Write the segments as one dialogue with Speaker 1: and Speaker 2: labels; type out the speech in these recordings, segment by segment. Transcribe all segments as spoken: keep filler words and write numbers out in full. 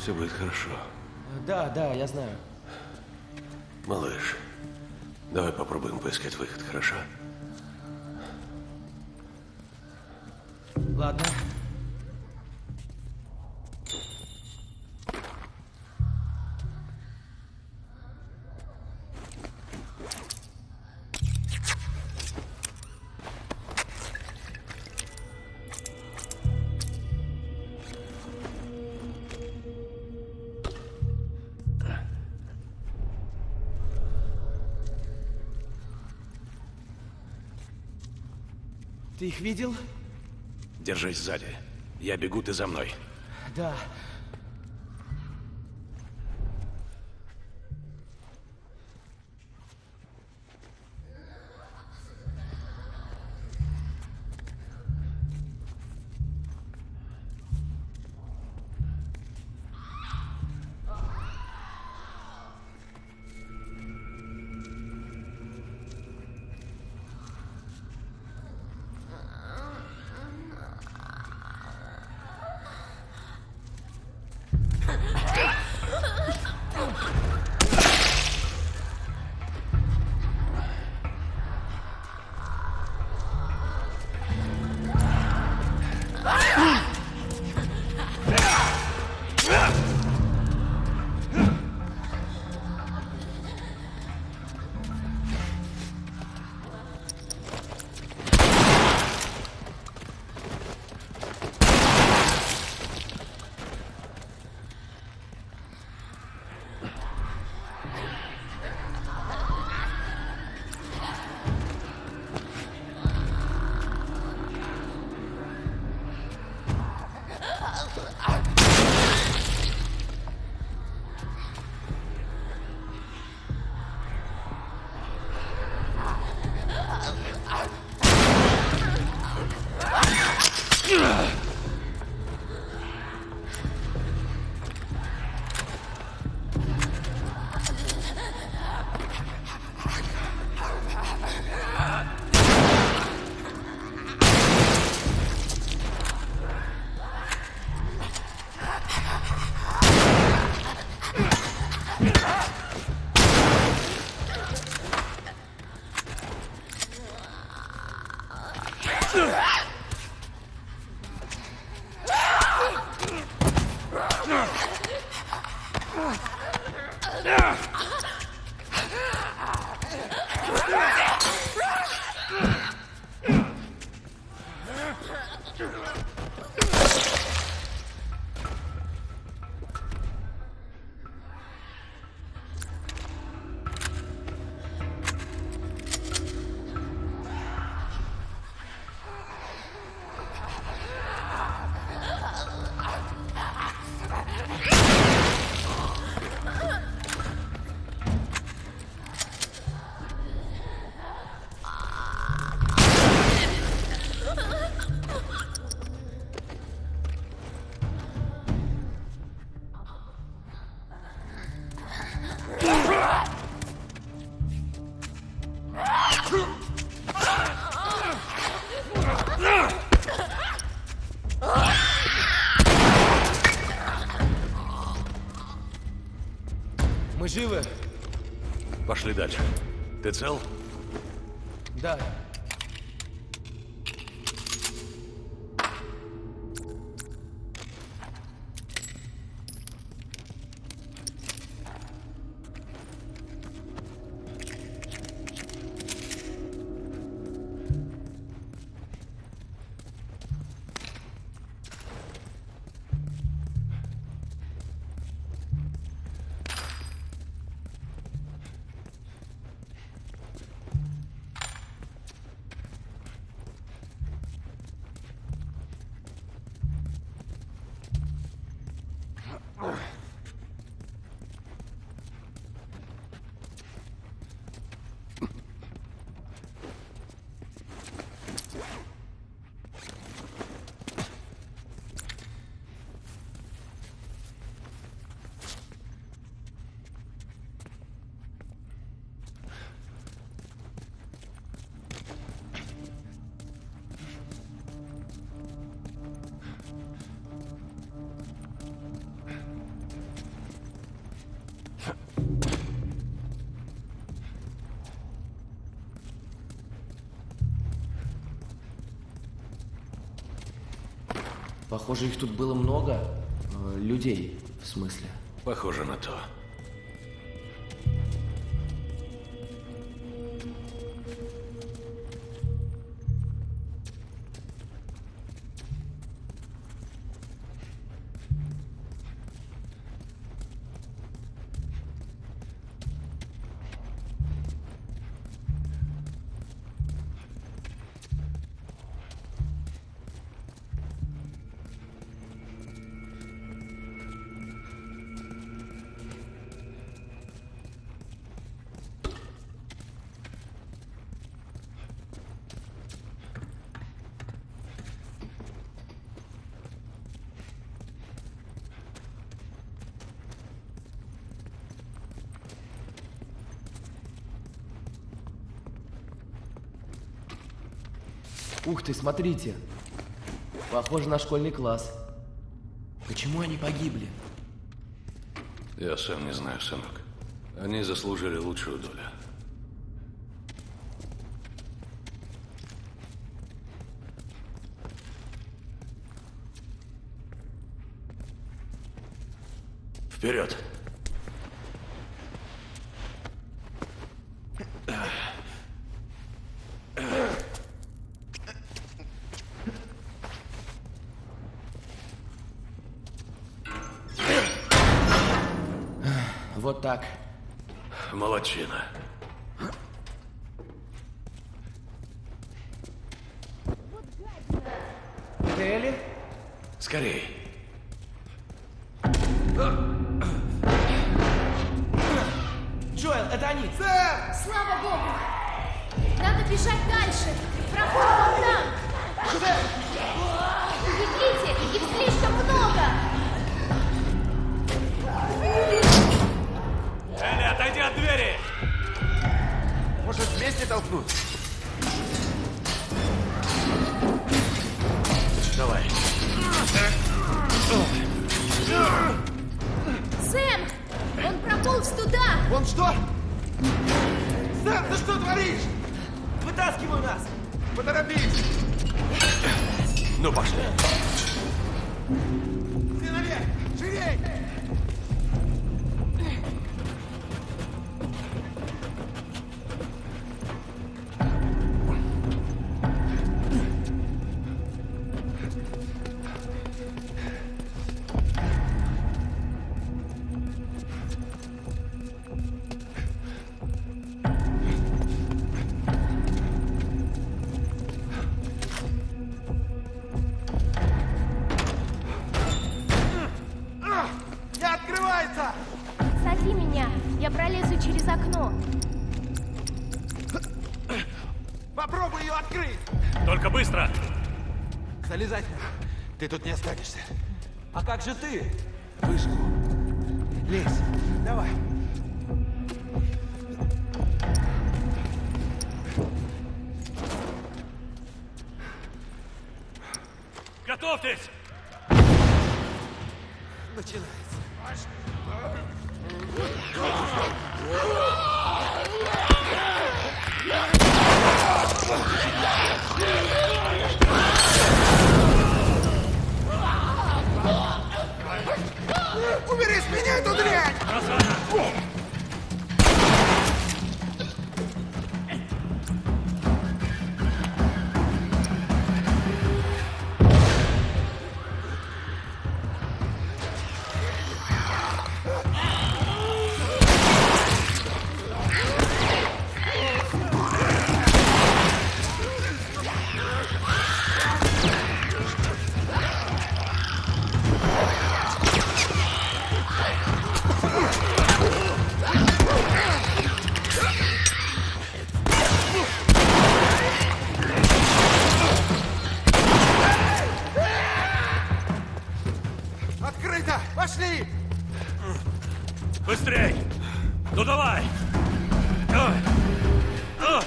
Speaker 1: Все будет хорошо.
Speaker 2: Да, да, я знаю.
Speaker 1: Малыш, давай попробуем поискать выход, хорошо?
Speaker 2: Ладно. Ты их видел?
Speaker 3: Держись сзади. Я бегу, ты за мной.
Speaker 2: Да. Мы живы?
Speaker 3: Пошли дальше. Ты цел?
Speaker 2: Да. Похоже, их тут было много. Э, людей, в смысле.
Speaker 1: Похоже на то.
Speaker 2: Ух ты, смотрите. Похоже на школьный класс. Почему они погибли?
Speaker 1: Я сам не знаю, сынок. Они заслужили лучшую долю. Вперед!
Speaker 2: Вот так.
Speaker 1: Молодчина.
Speaker 2: Это Элли?
Speaker 1: Скорей.
Speaker 2: Джоэл, это они!
Speaker 4: Слава богу! Надо бежать дальше! Проход вон там! Бегите! Их слишком много!
Speaker 3: Элли, отойди от двери!
Speaker 5: Может, вместе толкнуть?
Speaker 1: Давай.
Speaker 4: Сэм! Он прополз туда!
Speaker 5: Он что? Сэм, ты что творишь?
Speaker 2: Вытаскивай нас!
Speaker 5: Поторопись!
Speaker 1: Ну, пошли.
Speaker 5: Ты наверх! Живей! Не открывается!
Speaker 4: Подсади меня! Я пролезу через окно!
Speaker 5: Попробуй ее открыть!
Speaker 3: Только быстро!
Speaker 5: Залезай! Ты тут не останешься.
Speaker 2: А как же ты?
Speaker 5: Выживу. Лезь. Давай.
Speaker 3: Готовьтесь!
Speaker 5: Начинается. Убери с меня эту дрянь! Открыто! Пошли!
Speaker 3: Быстрей! Ну давай! Ой. Ой.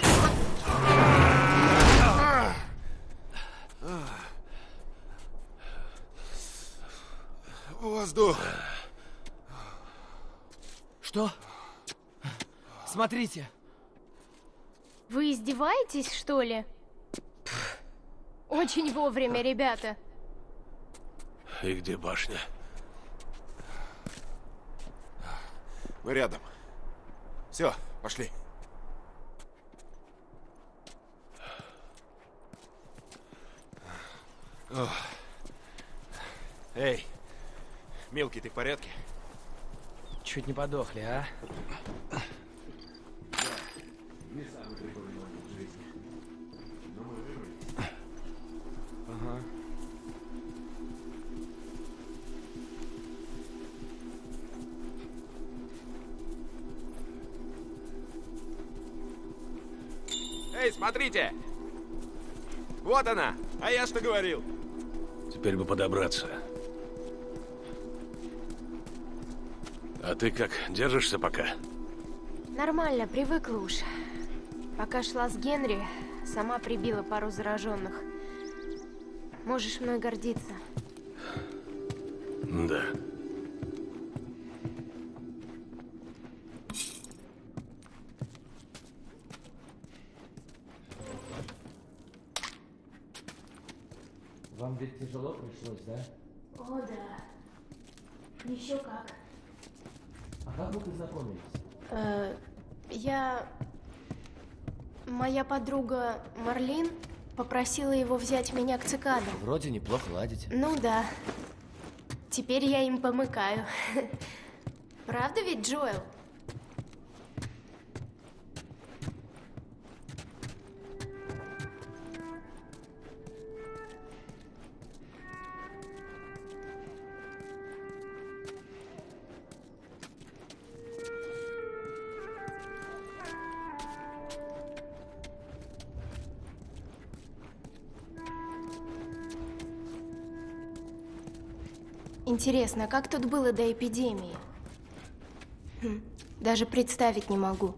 Speaker 5: Воздух!
Speaker 2: Что? Смотрите.
Speaker 4: Вы издеваетесь, что ли? Очень вовремя, ребята.
Speaker 3: И где башня?
Speaker 6: Мы рядом. Все, пошли. Ох. Эй, мелкий, ты в порядке?
Speaker 2: Чуть не подохли, а? Ага.
Speaker 6: Эй, смотрите! Вот она! А я что говорил?
Speaker 3: Теперь бы подобраться. А ты как, держишься пока?
Speaker 4: Нормально, привыкла уж. Пока шла с Генри, сама прибила пару зараженных. Можешь мной гордиться.
Speaker 3: Да.
Speaker 2: Вам ведь тяжело пришлось, да?
Speaker 4: О, да. Еще как.
Speaker 2: А как вы познакомились?
Speaker 4: Э, я... Моя подруга Марлин попросила его взять меня к цикадам.
Speaker 2: Вроде неплохо ладите.
Speaker 4: Ну да. Теперь я им помыкаю. Правда ведь, Джоэл? Интересно, а как тут было до эпидемии? Хм, даже представить не могу.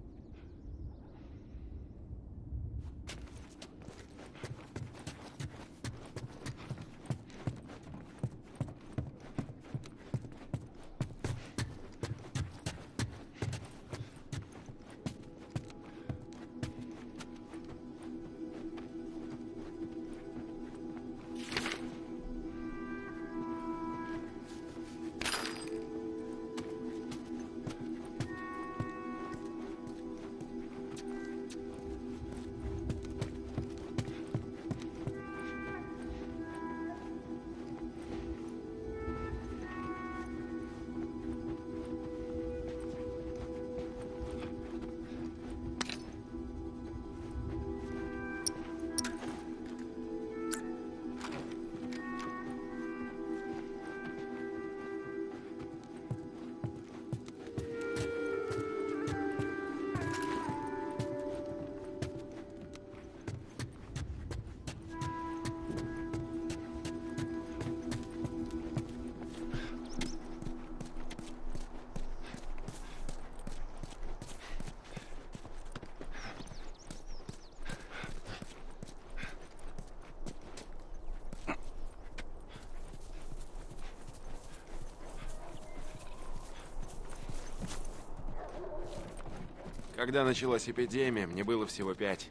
Speaker 6: Когда началась эпидемия, мне было всего пять.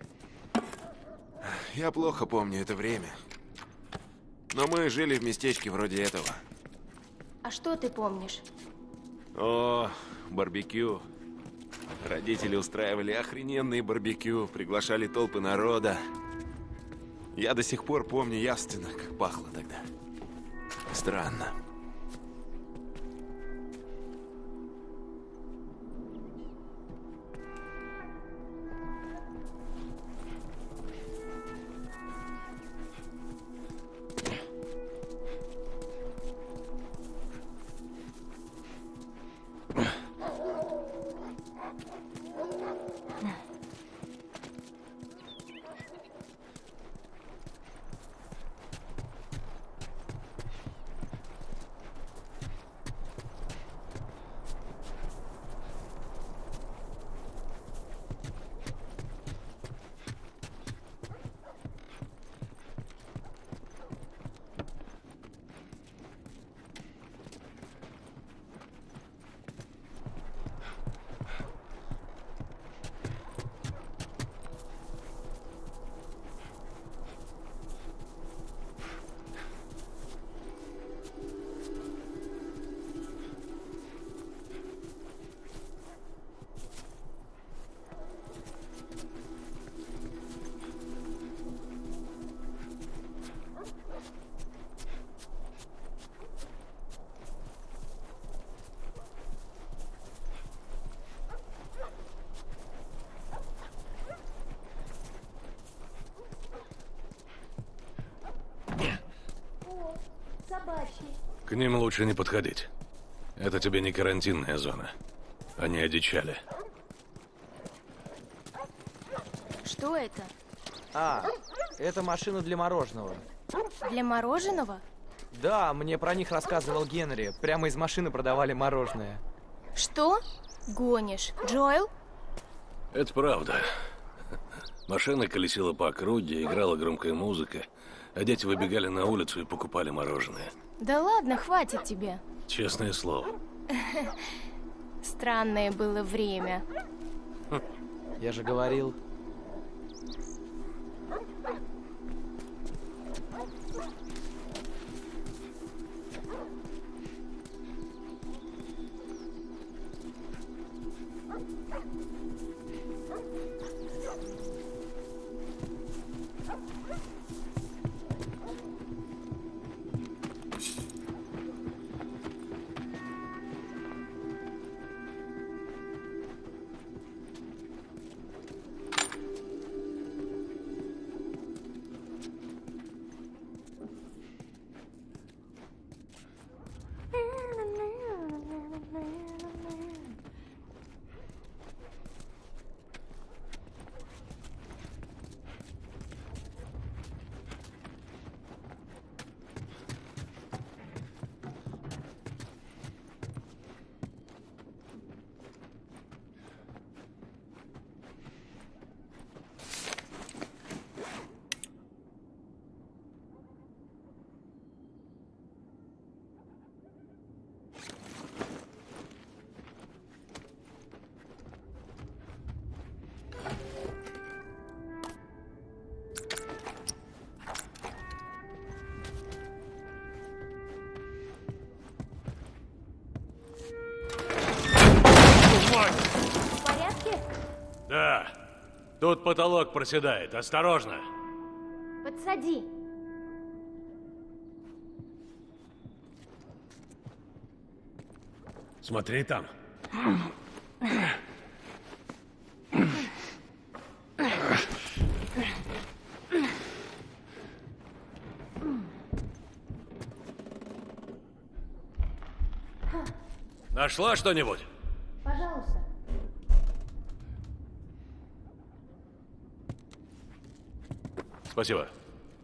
Speaker 6: Я плохо помню это время. Но мы жили в местечке вроде этого.
Speaker 4: А что ты помнишь?
Speaker 6: О, барбекю. Родители устраивали охрененные барбекю, приглашали толпы народа. Я до сих пор помню явственно, как пахло тогда. Странно.
Speaker 4: Собачий.
Speaker 1: К ним лучше не подходить. Это тебе не карантинная зона. Они одичали.
Speaker 4: Что это?
Speaker 2: А, это машина для мороженого.
Speaker 4: Для мороженого?
Speaker 2: Да, мне про них рассказывал Генри. Прямо из машины продавали мороженое.
Speaker 4: Что? Гонишь. Джоэл?
Speaker 1: Это правда. Машина колесила по округе, играла громкая музыка, а дети выбегали на улицу и покупали мороженое.
Speaker 4: Да ладно, хватит тебе.
Speaker 1: Честное слово.
Speaker 4: Странное было время.
Speaker 2: Я же говорил.
Speaker 4: В порядке?
Speaker 3: Да. Тут потолок проседает. Осторожно.
Speaker 4: Подсади.
Speaker 3: Смотри там. Нашла что-нибудь?
Speaker 4: Пожалуйста.
Speaker 3: Спасибо.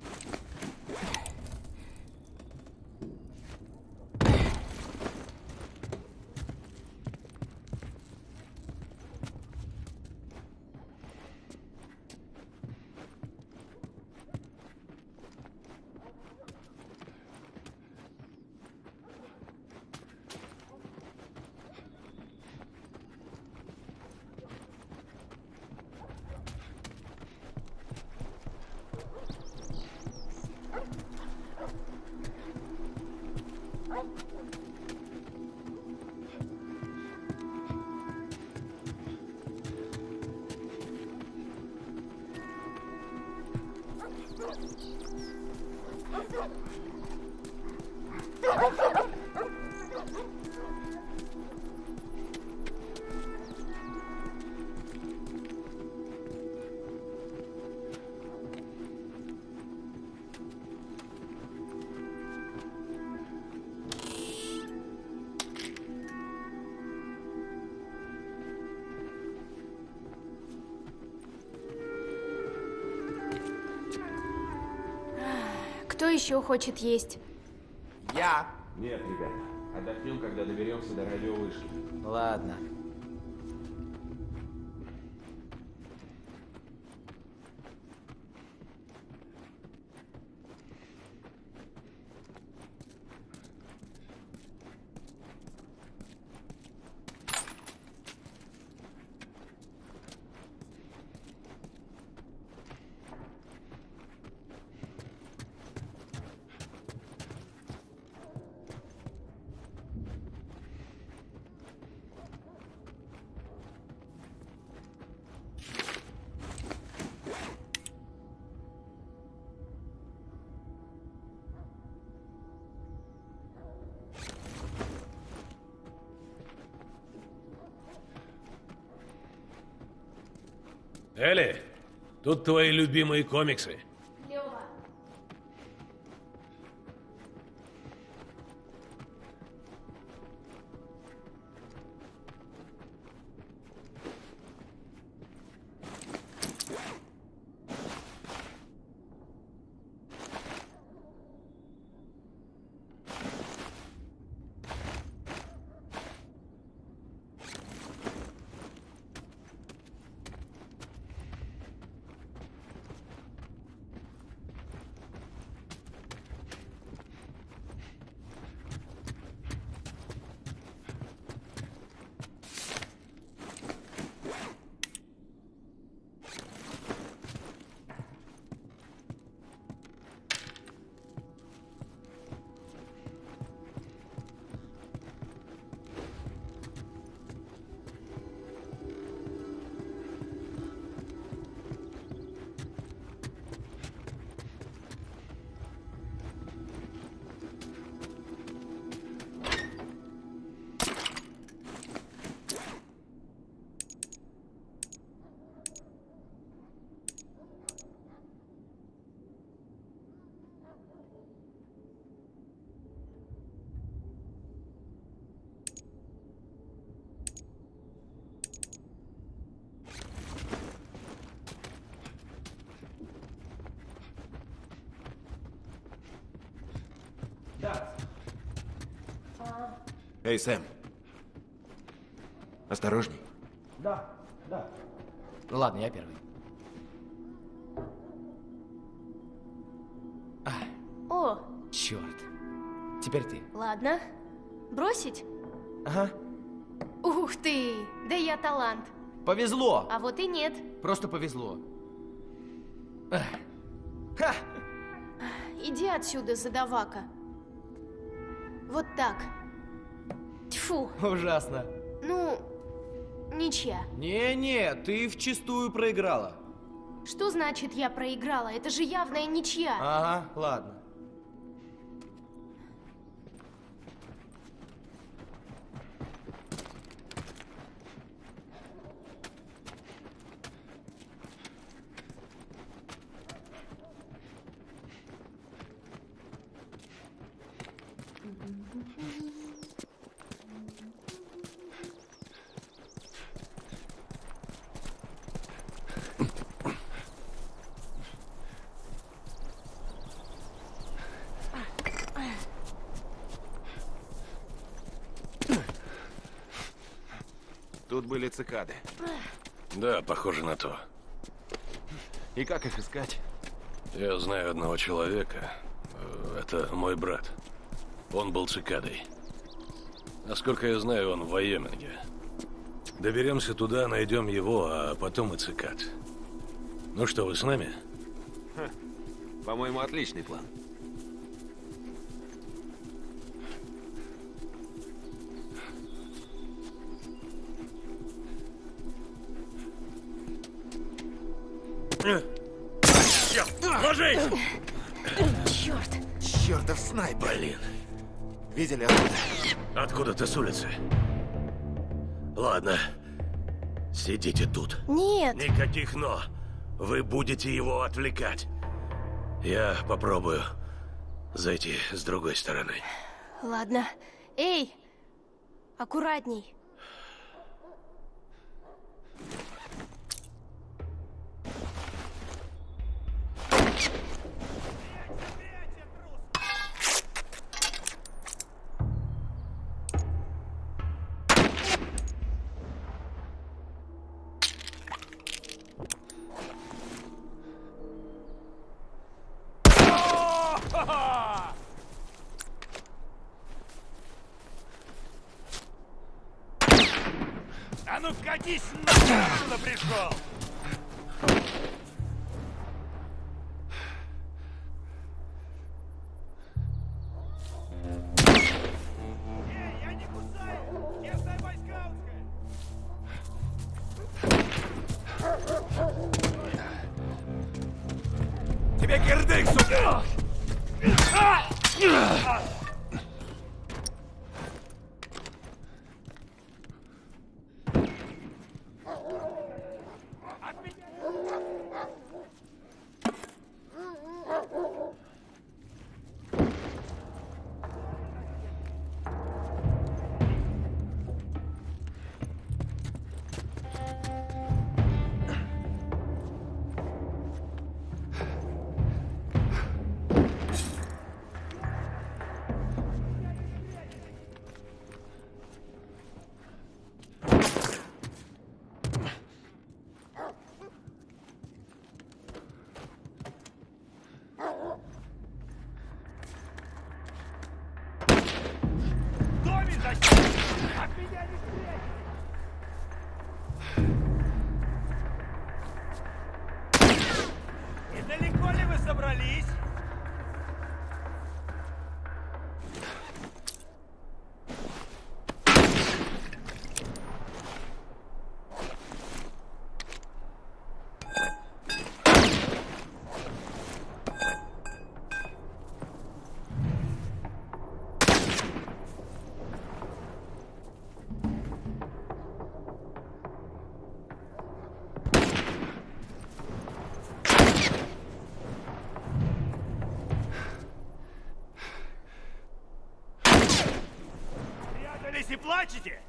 Speaker 4: Кто еще хочет есть?
Speaker 2: Я.
Speaker 6: Нет, ребята. Отдохнем, когда доберемся до радиовышки.
Speaker 2: Ладно.
Speaker 3: Элли, тут твои любимые комиксы.
Speaker 4: Лёва.
Speaker 2: Да.
Speaker 6: Эй, Сэм. Осторожней.
Speaker 2: Да, да. Ну ладно, я первый.
Speaker 4: О,
Speaker 2: Черт. Теперь ты.
Speaker 4: ладно. Бросить?
Speaker 2: Ага.
Speaker 4: Ух ты! Да я талант.
Speaker 2: Повезло.
Speaker 4: А вот и нет.
Speaker 2: Просто повезло. Эх. Ха!
Speaker 4: Иди отсюда, задавака. Вот так. Тьфу.
Speaker 2: Ужасно.
Speaker 4: Ну, ничья.
Speaker 2: Не-не, ты вчистую проиграла.
Speaker 4: Что значит я проиграла? Это же явная ничья.
Speaker 2: Ага, ладно.
Speaker 6: Тут были цикады.
Speaker 1: Да, похоже на то.
Speaker 6: И как их искать?
Speaker 1: Я знаю одного человека. Э, Это мой брат. Он был цикадой. Насколько я знаю, он в Вайоминге. Доберемся туда, найдем его, а потом и цикад. Ну что, вы с нами?
Speaker 6: По-моему, отличный план.
Speaker 1: Ложись!
Speaker 4: Черт.
Speaker 6: Чертов снайпер!
Speaker 1: Блин,
Speaker 6: Видели откуда?
Speaker 1: откуда-то с улицы. Ладно, сидите тут.
Speaker 4: Нет.
Speaker 1: Никаких «но». Вы будете его отвлекать. Я попробую зайти с другой стороны.
Speaker 4: Ладно. Эй, аккуратней.
Speaker 3: А ну катись нахуй, откуда пришел! Эй, я не кусаю! Местная бойскаутская! Тебе кирдык, сука! Доме зачем? От меня не спрячь! Недалеко ли вы собрались? Прятались и плачете?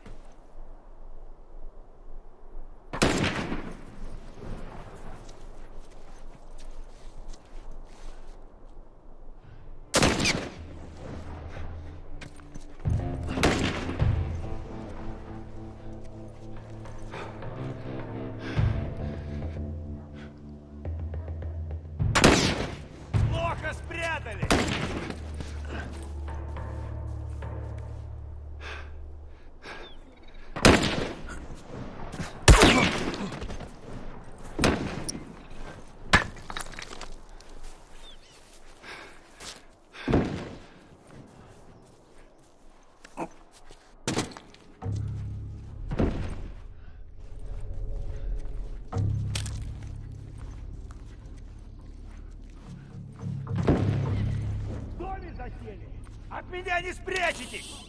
Speaker 5: От меня не спрячетесь!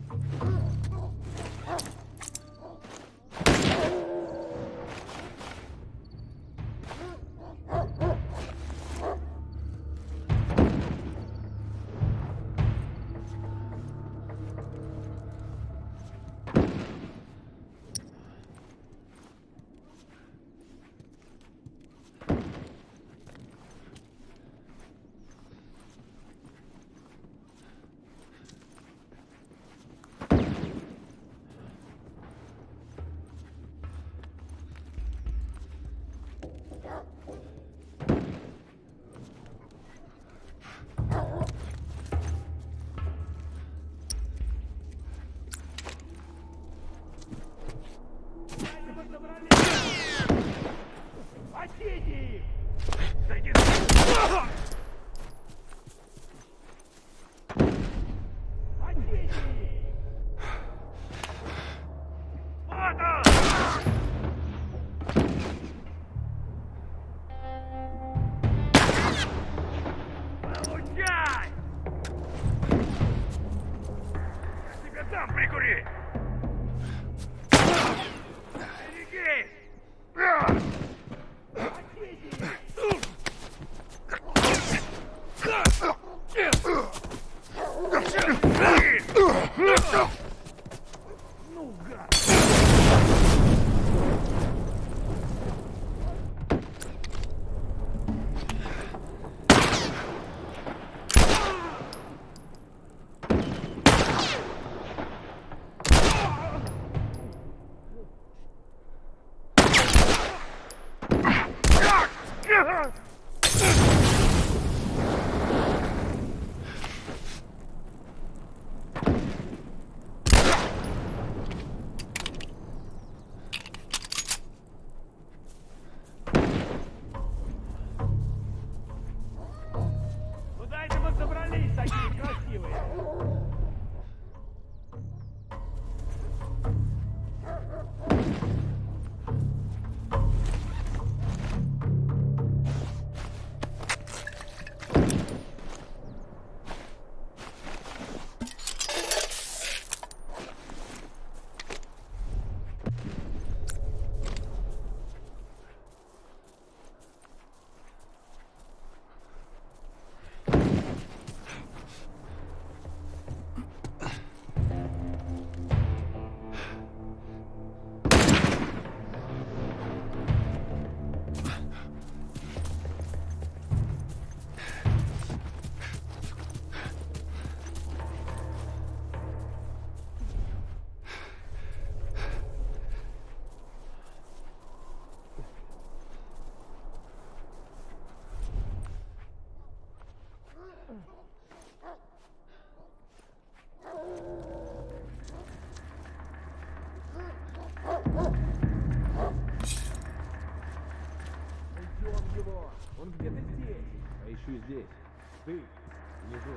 Speaker 2: Он где-то здесь. А еще здесь. Ты, внизу.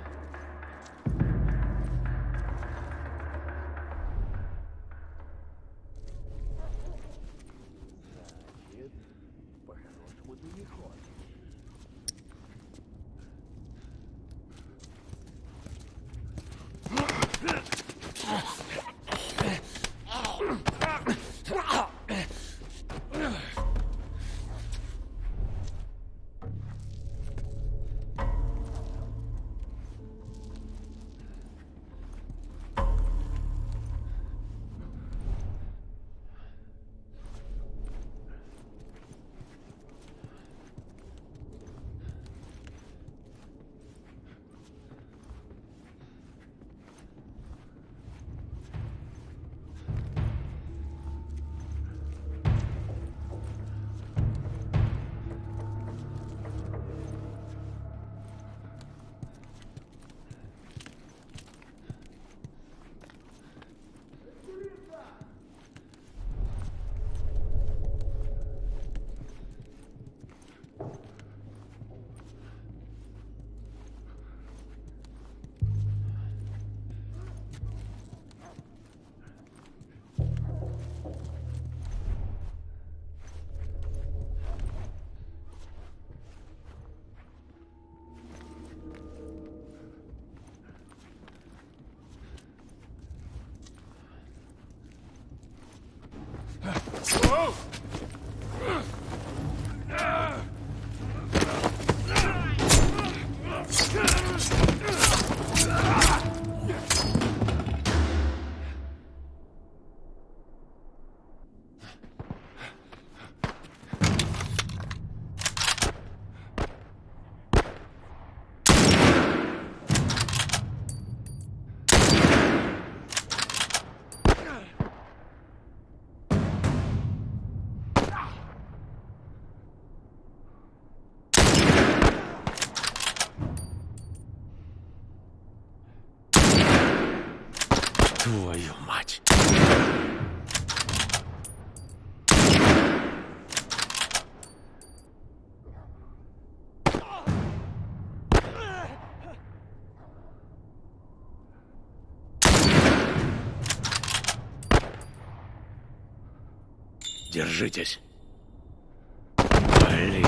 Speaker 2: Значит, по-хорошему ты не ходишь.
Speaker 3: Твою мать. Держитесь. Блин.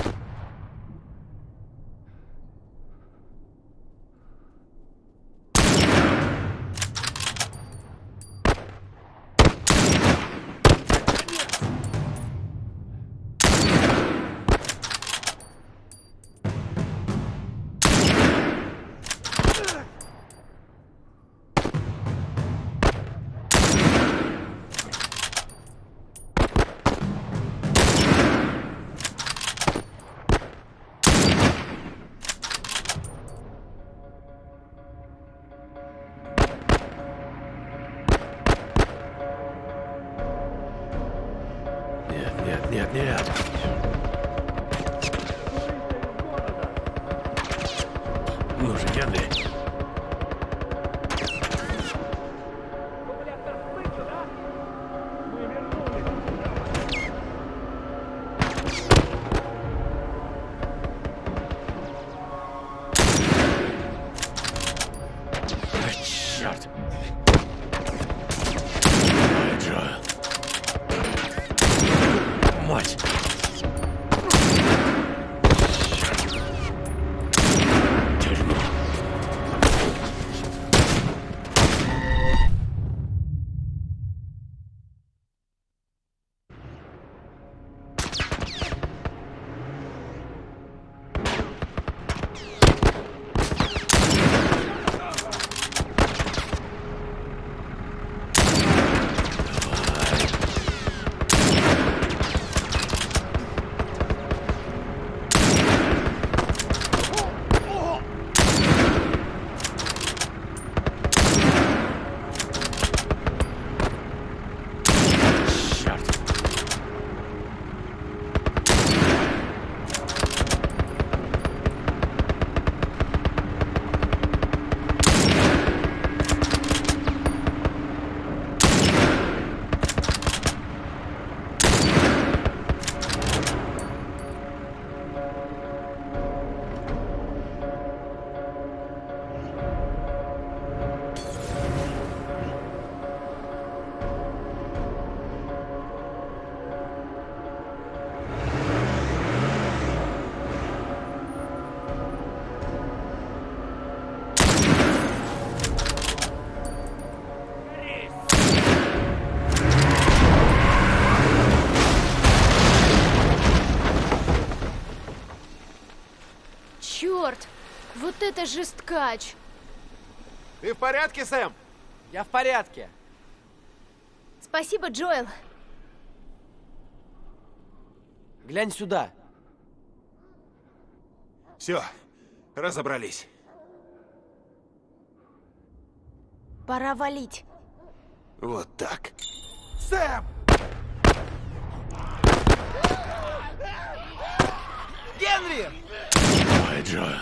Speaker 3: Нет, нет, нет. Ну же, Генри. А, черт. Ой, Джоэл. Мать! Дерьмо!
Speaker 4: Черт! Вот это жесткач!
Speaker 6: Ты в порядке, Сэм?
Speaker 2: Я в порядке.
Speaker 4: Спасибо, Джоэл.
Speaker 2: Глянь сюда.
Speaker 6: Все, разобрались.
Speaker 4: Пора валить.
Speaker 6: Вот так.
Speaker 5: Сэм! Генри!
Speaker 3: Ой, Джоэл.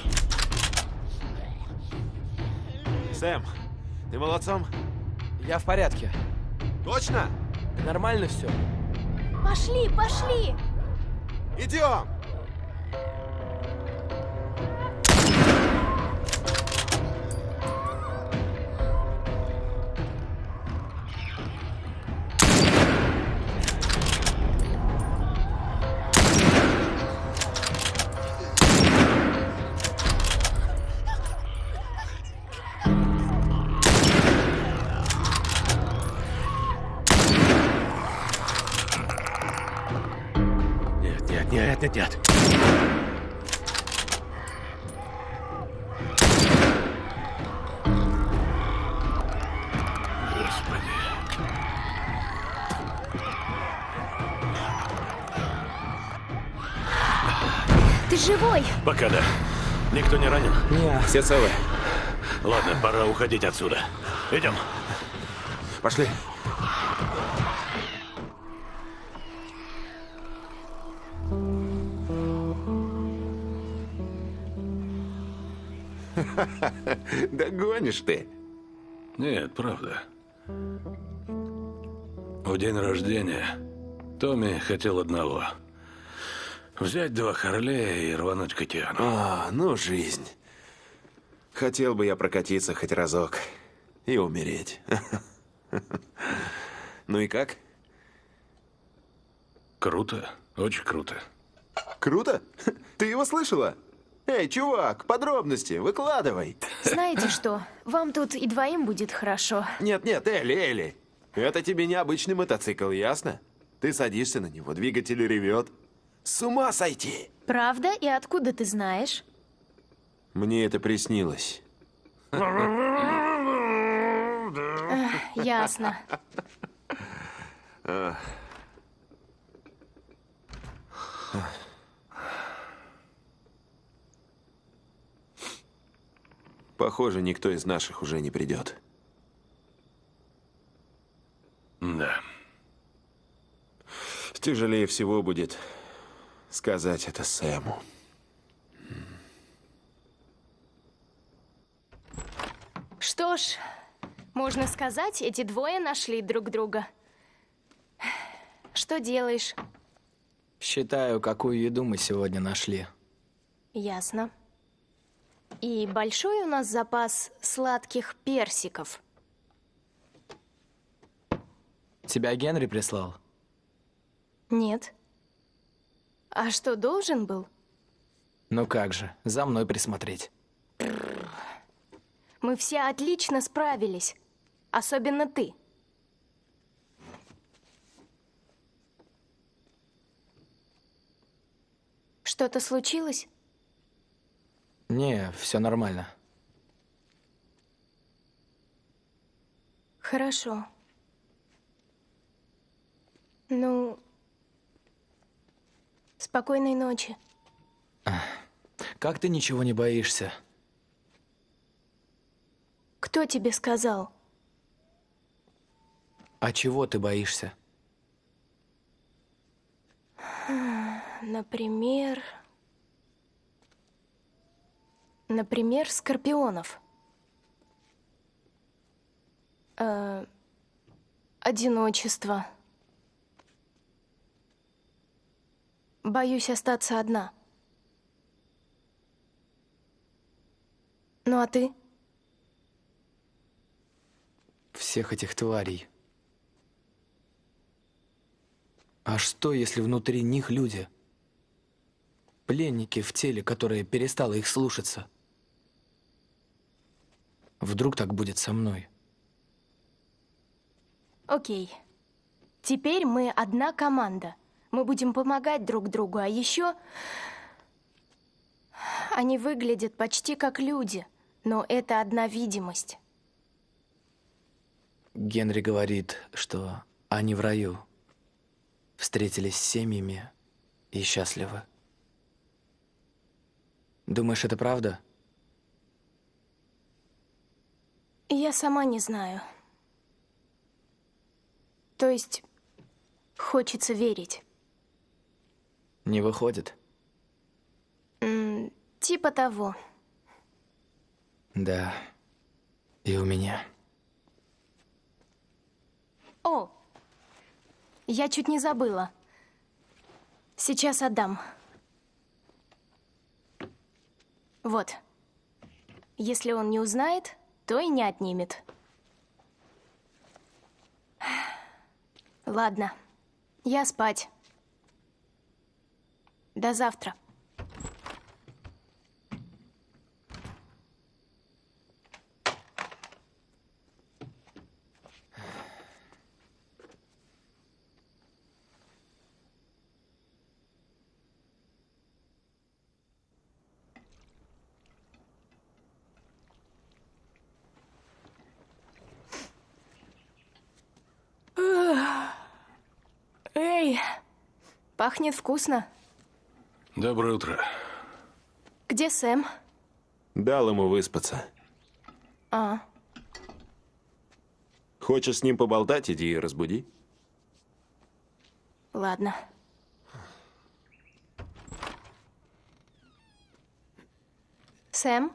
Speaker 6: Сэм, ты молодцом?
Speaker 2: Я в порядке.
Speaker 6: Точно?
Speaker 2: Нормально все.
Speaker 4: Пошли, пошли!
Speaker 6: Идем!
Speaker 3: Нет, нет, нет.
Speaker 1: Господи.
Speaker 4: Ты живой?
Speaker 1: Пока да. Никто не ранен?
Speaker 6: Не, все целы.
Speaker 1: Ладно, пора уходить отсюда. Идем.
Speaker 6: Пошли. Да гонишь ты.
Speaker 1: Нет, правда. В день рождения Томми хотел одного. Взять два Харлея и рвануть к океану.
Speaker 6: А, ну жизнь. Хотел бы я прокатиться хоть разок и умереть. Ну и как?
Speaker 1: Круто, очень круто.
Speaker 6: Круто? Ты его слышала? Эй, чувак, подробности, выкладывай.
Speaker 4: Знаете что? Вам тут и двоим будет хорошо.
Speaker 6: Нет-нет, Элли, Элли. Это тебе не обычный мотоцикл, ясно? Ты садишься на него, двигатель ревет. С ума сойти!
Speaker 4: Правда? И откуда ты знаешь?
Speaker 6: Мне это приснилось.
Speaker 4: Эх, ясно.
Speaker 6: Похоже, никто из наших уже не придет.
Speaker 1: Да.
Speaker 6: Тяжелее всего будет сказать это Сэму.
Speaker 4: Что ж, можно сказать, эти двое нашли друг друга. Что делаешь?
Speaker 2: Считаю, какую еду мы сегодня нашли.
Speaker 4: Ясно. И большой у нас запас сладких персиков.
Speaker 2: Тебя Генри прислал?
Speaker 4: Нет. А что, должен был?
Speaker 2: Ну как же, за мной присмотреть.
Speaker 4: Мы все отлично справились. Особенно ты. Что-то случилось?
Speaker 2: Не, все нормально.
Speaker 4: Хорошо. Ну, спокойной ночи.
Speaker 2: Как ты ничего не боишься?
Speaker 4: Кто тебе сказал?
Speaker 2: А чего ты боишься?
Speaker 4: Например... Например, скорпионов. Э, одиночество. Боюсь остаться одна. Ну а ты?
Speaker 2: Всех этих тварей. А что, если внутри них люди? Пленники в теле, которое перестало их слушаться. Вдруг так будет со мной?
Speaker 4: Окей. Теперь мы одна команда. Мы будем помогать друг другу, а еще... Они выглядят почти как люди, но это одна видимость.
Speaker 2: Генри говорит, что они в раю. Встретились с семьями и счастливы. Думаешь, это правда?
Speaker 4: Я сама не знаю. То есть, хочется верить.
Speaker 2: Не выходит?
Speaker 4: М, типа того.
Speaker 2: Да. И у меня.
Speaker 4: О, я чуть не забыла. Сейчас отдам. Вот. Если он не узнает, то и не отнимет. Ладно, я спать. До завтра. Пахнет вкусно.
Speaker 1: Доброе утро.
Speaker 4: Где Сэм?
Speaker 6: Дал ему выспаться.
Speaker 4: А,
Speaker 6: Хочешь с ним поболтать, иди и разбуди.
Speaker 4: ладно. Сэм?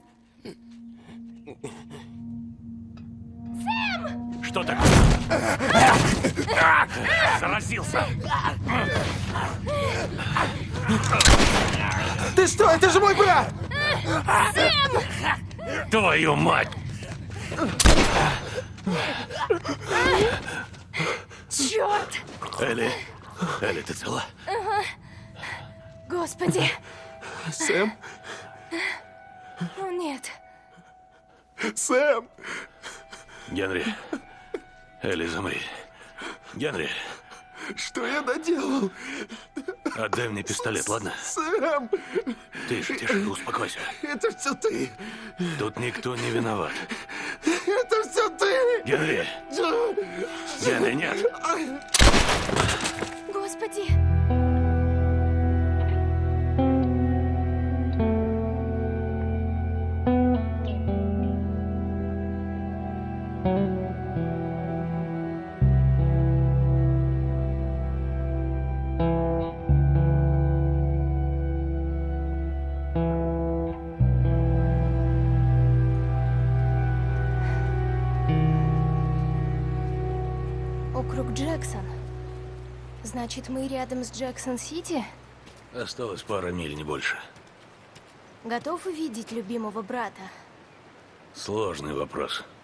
Speaker 3: Что такое? Заразился!
Speaker 5: Ты что? Это же мой брат!
Speaker 3: Твою мать!
Speaker 4: Черт!
Speaker 1: Элли, Элли, ты цела?
Speaker 4: Господи!
Speaker 6: Сэм?
Speaker 4: О, нет.
Speaker 6: Сэм!
Speaker 1: Генри. Элли, замри. Генри,
Speaker 6: Что я наделал?
Speaker 1: отдай мне пистолет, ладно?
Speaker 6: Сэм!
Speaker 1: Тише, тише, успокойся.
Speaker 5: Это все ты!
Speaker 1: Тут никто не виноват.
Speaker 5: Это все ты!
Speaker 1: Генри! Генри, нет!
Speaker 4: Господи! Округ Джексон. Значит, мы рядом с Джексон-Сити?
Speaker 1: Осталось пара миль, не больше.
Speaker 4: Готов увидеть любимого брата?
Speaker 1: Сложный вопрос.